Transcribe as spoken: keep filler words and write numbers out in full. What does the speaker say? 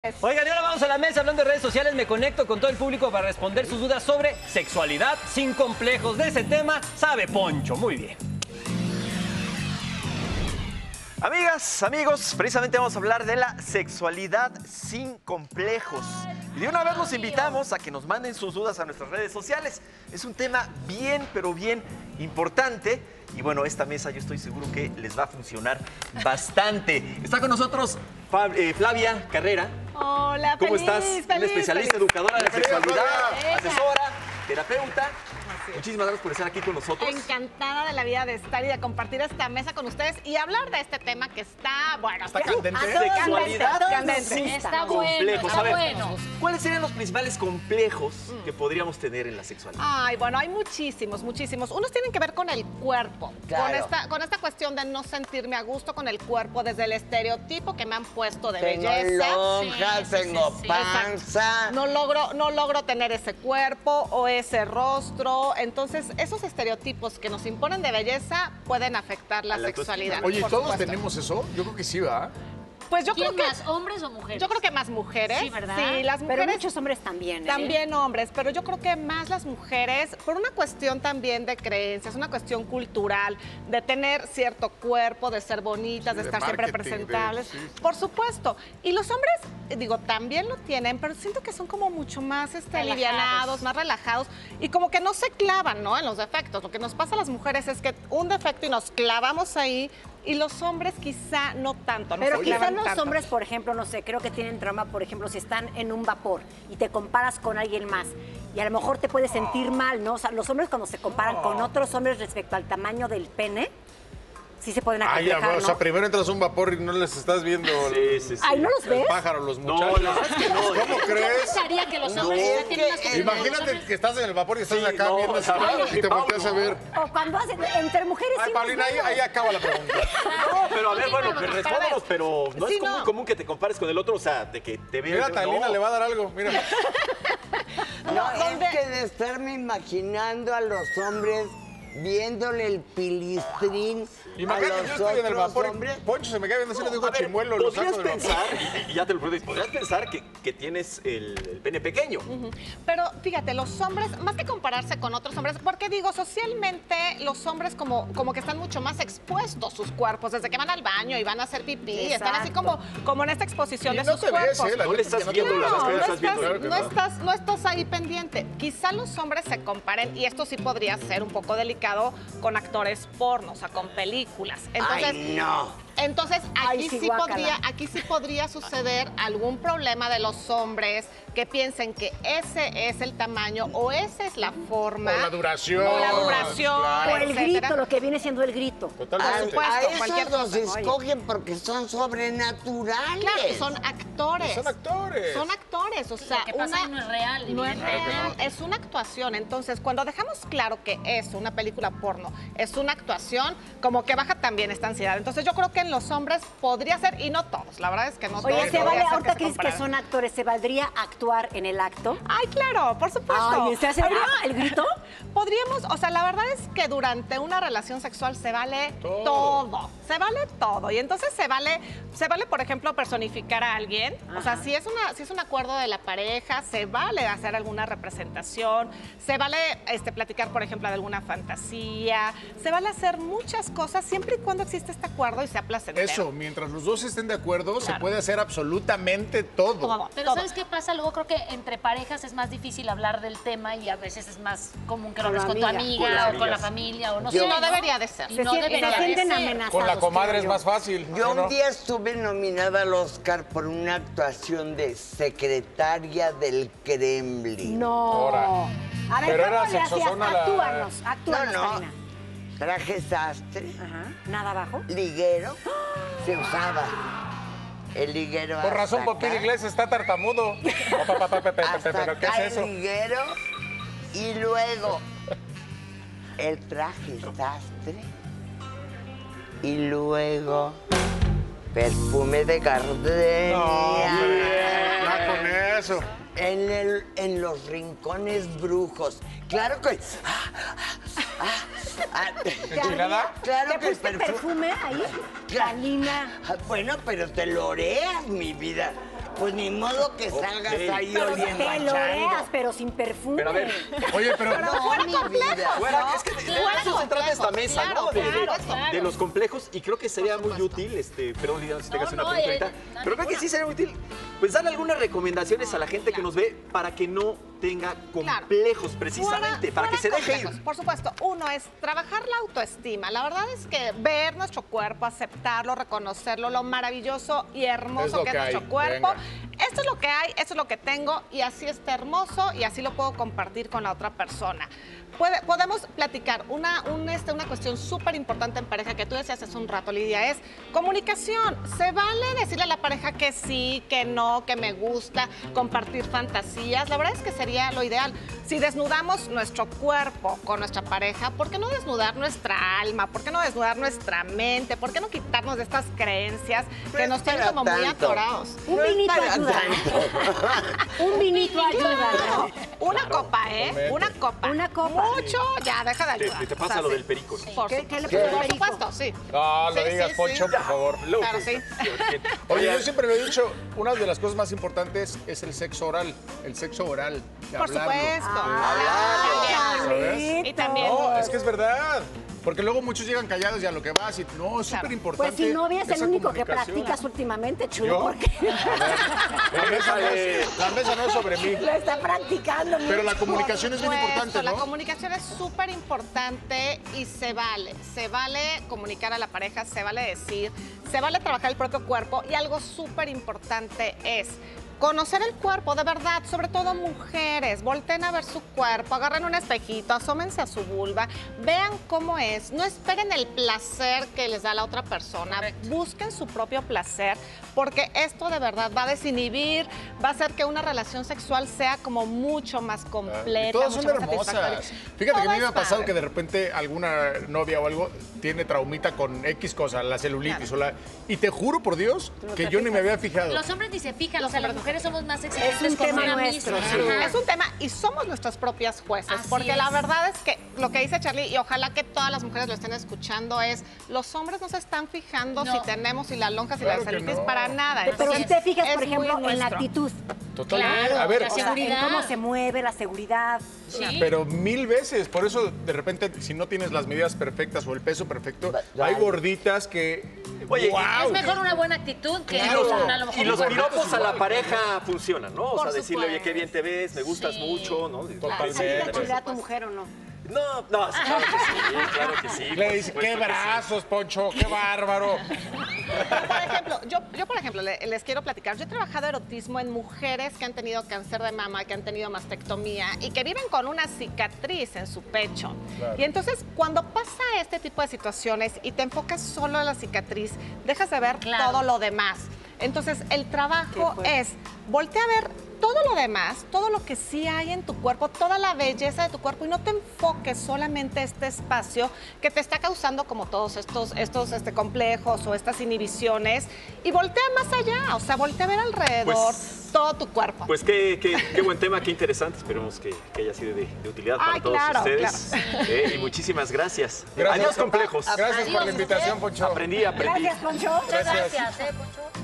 Oigan, y ahora vamos a la mesa hablando de redes sociales. Me conecto con todo el público para responder sus dudas sobre sexualidad sin complejos. De ese tema sabe Poncho. Muy bien. Amigas, amigos, precisamente vamos a hablar de la sexualidad sin complejos. Y de una vez los invitamos a que nos manden sus dudas a nuestras redes sociales. Es un tema bien, pero bien importante. Y bueno, esta mesa yo estoy seguro que les va a funcionar bastante. Está con nosotros Fab, eh, Flavia Carrera. Hola, ¿Cómo feliz, estás? feliz, Una especialista, feliz. educadora de la sexualidad, Feliz. asesora, terapeuta. Muchísimas gracias por estar aquí con nosotros. Encantada de la vida de estar y de compartir esta mesa con ustedes y hablar de este tema que está, bueno, Está candente. a todo Sexualidad candente, candente. Está bueno, complejos. está A ver, bueno. ¿cuáles serían los principales complejos que podríamos tener en la sexualidad? Ay, bueno, hay muchísimos, muchísimos. Unos tienen que ver con el cuerpo, Claro. con esta, con esta cuestión de no sentirme a gusto con el cuerpo, desde el estereotipo que me han puesto de Tengo belleza. lonja, Sí, sí, tengo sí, sí. panza. No logro, no logro tener ese cuerpo o ese rostro. Entonces, esos estereotipos que nos imponen de belleza pueden afectar la A la autoestima. sexualidad. Oye, por ¿todos supuesto. tenemos eso? Yo creo que sí, ¿va? Pues yo ¿Quién creo que más, hombres o mujeres? yo creo que más mujeres. Sí, ¿verdad? Sí, las Pero mujeres muchos hombres también, ¿eh? también hombres, pero yo creo que más las mujeres, por una cuestión también de creencias, una cuestión cultural, de tener cierto cuerpo, de ser bonitas, Sí, de de estar siempre marketing, de- presentables. sí, sí. Por supuesto. Y los hombres, eh, digo, también lo tienen, pero siento que son como mucho más este, Relajados. alivianados, más relajados y como que no se clavan, ¿no? En los defectos. Lo que nos pasa a las mujeres es que un defecto y nos clavamos ahí. Y los hombres quizá no tanto. No Pero se quizá clavan los tanto. hombres, por ejemplo, no sé, creo que tienen trauma, por ejemplo, si están en un vapor y te comparas con alguien más y a lo mejor te puedes sentir mal, ¿no? O sea, los hombres cuando se comparan con otros hombres respecto al tamaño del pene, sí se pueden Ay, ya, acomplejar, o sea, ¿no? primero entras a un vapor y no les estás viendo Sí, el, sí, sí. Ay, ¿no los el ves? pájaro, los No, muchachos. la verdad es que no. ¿Cómo Yo crees? pensaría que los No, hombres es ya tienen que, unas eh, cosas- Imagínate que estás en el vapor y estás Sí, acá no, viendo o sea, así, y te Pablo, volteas a no. ver. O cuando hacen, entre mujeres Ay, sí nos Paulina, ahí, vemos. ahí acaba la pregunta. No, pero a ver, No bueno, tiene pero nada que respóndanos, pero no Sí, es como no. común que te compares con el otro, o sea, de que te veas. Mira, Talina no. le va a dar algo, mira. No, ¿dónde? es que de estarme imaginando a los hombres viéndole el pilistrín Imagínate, a yo los estoy en el otros vapor hombres. y Poncho se me cae viendo así, le digo A ver, chimuelo, lo podrías saco del vapor. pensar, y, y ya te lo pregunto, podrías pensar que, que tienes el, el pene pequeño. Pero fíjate, los hombres, más que compararse con otros hombres, porque digo, socialmente los hombres como, como que están mucho más expuestos sus cuerpos, desde que van al baño y van a hacer pipí, están así como, como en esta exposición Y de no sus te ves, cuerpos. ¿eh? La No le neta es que estás no te viendo ves. las No, que no estás estás, viendo. Claro que no no. estás- no estás ahí pendiente. Quizá los hombres se comparen, y esto sí podría ser un poco delicado, con actores porno, o sea, con películas. Entonces, Ay, no. Entonces, Ay, aquí sí, sí, guácala. podría, aquí sí podría suceder algún problema de los hombres que piensen que ese es el tamaño o esa es la forma. O la duración. O la duración. Claro. O el etcétera. grito, lo que viene siendo el grito. A, Totalmente. supuesto, a cualquier esos los cosa, oye. escogen porque son sobrenaturales. Claro, son actores. Son actores. Son actores, o sea, Lo que pasa una- ahí no es real, No es evidentemente. real, es una actuación. Entonces, cuando dejamos claro que es una película porno, es una actuación, como que baja también esta ansiedad. Entonces, yo creo que en los hombres podría ser, y no todos, la verdad es que no todos. Oye, ¿se podría vale, ser ahorita se que dices que compararan. son actores, ¿se valdría actuar en el acto? Ay, claro, por supuesto. Ay, ¿se hace Habría- ah, el grito? Podríamos, o sea, la verdad es que durante una relación sexual se vale Todo. todo. Se vale todo. Y entonces se vale, se vale, por ejemplo, personificar a alguien. O sea, Ajá. si es una, si es un acuerdo de la pareja, se vale hacer alguna representación, se vale este, platicar, por ejemplo, de alguna fantasía, se vale hacer muchas cosas siempre y cuando existe este acuerdo y sea placentero. Eso, mientras los dos estén de acuerdo, se Claro. puede hacer absolutamente todo. Todo, Pero todo. ¿sabes qué pasa? Luego creo que entre parejas es más difícil hablar del tema y a veces es más común que lo Con la hables con tu amiga. amiga Con las o con la amigas. familia o no Yo- sé. No debería de ser. Y Se, no sien- debería se de sienten ser. amenazados. Con la comadre creo es yo. más fácil. Yo ¿sí, no? un día estuve nominada al Oscar por una actuación de secretaria del Kremlin. No. Ahora. A ver, Pero ¿cómo era le hacías? sexosona la- Actúanos, actúanos, No, no. Karina. Traje sastre, Ajá. ¿Nada abajo? liguero, se usaba. El liguero Por razón, hasta Popín acá, Inglés está tartamudo. Pa, pa, pa, pa, pa, hasta pa, pa, ¿Qué acá es eso? el liguero y luego el traje sastre y luego perfume de gardenia. No, hombre, ya con eso. En, el, en los rincones brujos. Claro que. ah, ah, ah, ¿Enchilada? Claro ¿Te que el pusiste perfume. perfume ahí? Claro. Talina. Ah, Bueno, pero te loreas, mi vida. pues ni modo que salgas Ok. ahí Pero oliendo a te loreas, chango. pero sin perfume. Pero a ver, Oye, pero No, mi vida. bueno, es que de, de Fuera eso se trata esta complejos, mesa, claro, ¿no? De, de- claro, claro. de los complejos, y creo que sería muy útil, este, perdón, Liliana, si te No, hagas una no, pregunta eh, ahorita, no, pero creo que ninguna. sí sería útil, pues darle algunas recomendaciones a la gente que nos ve para que no tenga complejos, precisamente, Fuera- para que se fuera deje ir. complejos. Por supuesto, uno es trabajar la autoestima. La verdad es que ver nuestro cuerpo, aceptarlo, reconocerlo, lo maravilloso y hermoso Es lo que es que hay, nuestro cuerpo. venga. Esto es lo que hay, esto es lo que tengo y así está hermoso y así lo puedo compartir con la otra persona. Puede- podemos platicar una, un, este, una cuestión súper importante en pareja que tú decías hace un rato, Lidia, es comunicación. Se vale decirle a la pareja que sí, que no, que me gusta, compartir fantasías. La verdad es que sería lo ideal. Si desnudamos nuestro cuerpo con nuestra pareja, ¿por qué no desnudar nuestra alma? ¿Por qué no desnudar nuestra mente? ¿Por qué no quitarnos de estas creencias que No nos tienen para como muy tanto. atorados? Un No es vinito para ayuda. tanto. Un vinito ayuda, ¿no? Una copa, ¿eh? Promete. Una copa. Una copa. Mucho, ya, deja de Te, ayudar. te O pasa sea, lo sí. del perico, ¿no? Por, ¿Qué- su- qué le por pasa al perico? supuesto, sí. No, lo Sí, digas, sí, Poncho, sí. por favor. Luego, Claro, pues, sí. Oye, yo siempre lo he dicho, una de las cosas más importantes es el sexo oral. El sexo oral. de Por hablarlo. supuesto. Ah, ¿sabes? Y también. No, es que es verdad. Porque luego muchos llegan callados y a lo que vas y no, es Claro. súper importante. Pues si no es el esa único que comunicación. practicas últimamente, chulo, ¿Yo? porque La mesa, no es, la mesa no es sobre mí. lo está practicando. Pero la mucho. comunicación es bien Por importante, supuesto, ¿no? La comunicación es súper importante y se vale. Se vale comunicar a la pareja, se vale decir, se vale trabajar el propio cuerpo y algo súper importante es conocer el cuerpo, de verdad, sobre todo mujeres. Volteen a ver su cuerpo, agarren un espejito, asómense a su vulva, vean cómo es. No esperen el placer que les da la otra persona. Busquen su propio placer, porque esto de verdad va a desinhibir, va a hacer que una relación sexual sea como mucho más completa. Y todas son mucho más satisfactoria. hermosas. Fíjate que Todo a mí me es ha pasado padre. que de repente alguna novia o algo tiene traumita con X cosa, la celulitis o la... Y te juro por Dios que yo ni me había fijado. Los hombres ni se fijan, o sea, las mujeres somos más exigentes un con tema una nuestro, misma. sí. Ajá. Es un tema y somos nuestras propias jueces, Así porque la es. verdad es que lo que dice Charlie, y ojalá que todas las mujeres lo estén escuchando, es los hombres no se están fijando No. si tenemos, si la lonja, si Claro la que celulitis, no. para nada. Pero Entonces, si te fijas, es por muy ejemplo, en la nuestro. actitud. Totalmente. Claro, a ver, la O sea, en seguridad. cómo se mueve, la seguridad. Sí. pero mil veces. Por eso, de repente, si no tienes las medidas perfectas o el peso perfecto, Va- hay vale. gorditas que... Oye, y- ¡guau! Es mejor una buena actitud que Claro. una, a lo mejor Y los una- piropos a la pareja funcionan, ¿no? O Por sea, decirle, oye, supuesto. qué bien te ves, me gustas Sí. mucho, ¿no? Totalmente. ¿A ti te chulea a tu mujer o no? No, no, sí, claro que sí, claro que sí. Le por dice, supuesto qué que sí. brazos, Poncho, qué bárbaro. Por ejemplo, yo, yo por ejemplo, le- les quiero platicar. Yo he trabajado erotismo en mujeres que han tenido cáncer de mama, que han tenido mastectomía y que viven con una cicatriz en su pecho. Y entonces, cuando pasa este tipo de situaciones y te enfocas solo en la cicatriz, dejas de ver Claro. todo lo demás. Entonces, el trabajo Qué fuerte. es voltea a ver todo lo demás, todo lo que sí hay en tu cuerpo, toda la belleza de tu cuerpo y no te enfoques solamente este espacio que te está causando como todos estos, estos este, complejos o estas inhibiciones y voltea más allá, o sea, voltea a ver alrededor Pues- todo tu cuerpo. Pues qué, qué, qué buen tema, qué interesante. Esperemos que, que haya sido de, de utilidad para Ay, todos claro, ustedes. Eh, y muchísimas gracias. Gracias. Adiós, complejos. Gracias por Adiós, la invitación, Poncho. Aprendí, aprendí. Gracias, Poncho. Muchas Gracias. gracias, eh, Poncho.